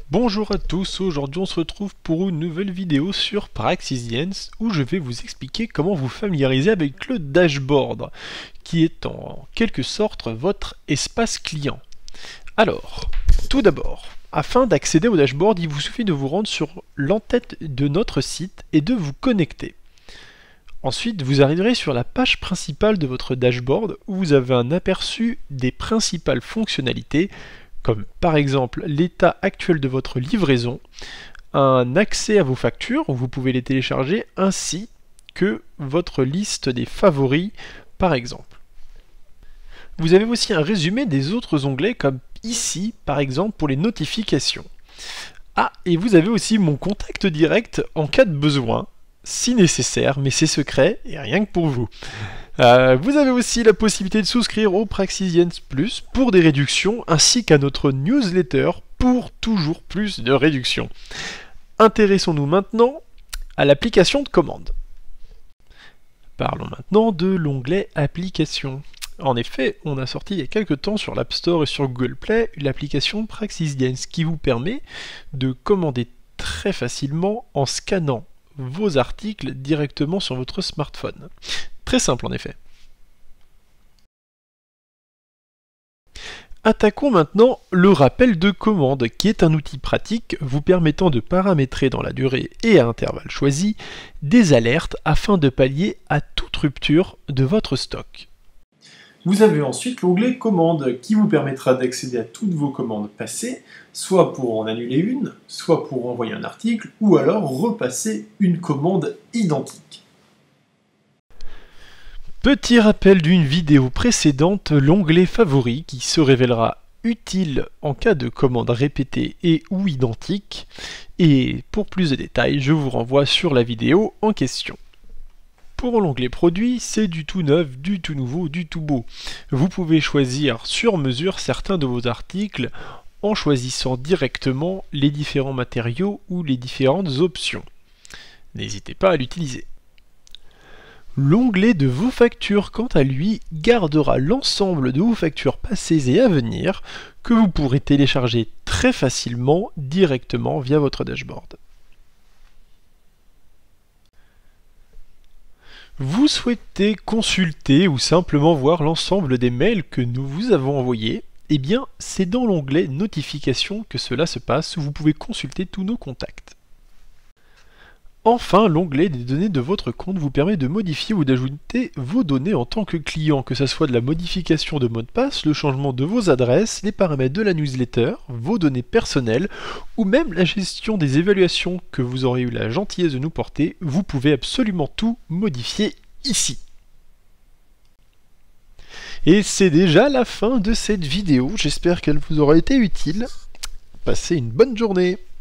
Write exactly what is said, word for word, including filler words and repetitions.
Bonjour à tous, aujourd'hui on se retrouve pour une nouvelle vidéo sur Praxisiens où je vais vous expliquer comment vous familiariser avec le dashboard qui est en quelque sorte votre espace client. Alors, tout d'abord, afin d'accéder au dashboard, il vous suffit de vous rendre sur l'entête de notre site et de vous connecter. Ensuite, vous arriverez sur la page principale de votre dashboard où vous avez un aperçu des principales fonctionnalités comme par exemple l'état actuel de votre livraison, un accès à vos factures où vous pouvez les télécharger, ainsi que votre liste des favoris par exemple. Vous avez aussi un résumé des autres onglets comme ici par exemple pour les notifications. Ah, et vous avez aussi mon contact direct en cas de besoin, si nécessaire, mais c'est secret et rien que pour vous. Euh, vous avez aussi la possibilité de souscrire au Praxisiens Plus pour des réductions, ainsi qu'à notre newsletter pour toujours plus de réductions. Intéressons-nous maintenant à l'application de commande. Parlons maintenant de l'onglet Applications. En effet, on a sorti il y a quelques temps sur l'App Store et sur Google Play l'application Praxisiens qui vous permet de commander très facilement en scannant vos articles directement sur votre smartphone. Très simple en effet. Attaquons maintenant le rappel de commande, qui est un outil pratique vous permettant de paramétrer dans la durée et à intervalles choisis des alertes afin de pallier à toute rupture de votre stock. Vous avez ensuite l'onglet Commandes qui vous permettra d'accéder à toutes vos commandes passées, soit pour en annuler une, soit pour envoyer un article, ou alors repasser une commande identique. Petit rappel d'une vidéo précédente, l'onglet Favoris qui se révélera utile en cas de commande répétée et ou identique. Et pour plus de détails, je vous renvoie sur la vidéo en question. Pour l'onglet Produits, c'est du tout neuf, du tout nouveau, du tout beau. Vous pouvez choisir sur mesure certains de vos articles en choisissant directement les différents matériaux ou les différentes options. N'hésitez pas à l'utiliser. L'onglet de vos factures, quant à lui, gardera l'ensemble de vos factures passées et à venir que vous pourrez télécharger très facilement directement via votre dashboard. Vous souhaitez consulter ou simplement voir l'ensemble des mails que nous vous avons envoyés? Eh bien, c'est dans l'onglet Notifications que cela se passe où vous pouvez consulter tous nos contacts. Enfin, l'onglet des données de votre compte vous permet de modifier ou d'ajouter vos données en tant que client, que ce soit de la modification de mot de passe, le changement de vos adresses, les paramètres de la newsletter, vos données personnelles, ou même la gestion des évaluations que vous aurez eu la gentillesse de nous porter. Vous pouvez absolument tout modifier ici. Et c'est déjà la fin de cette vidéo, j'espère qu'elle vous aura été utile. Passez une bonne journée.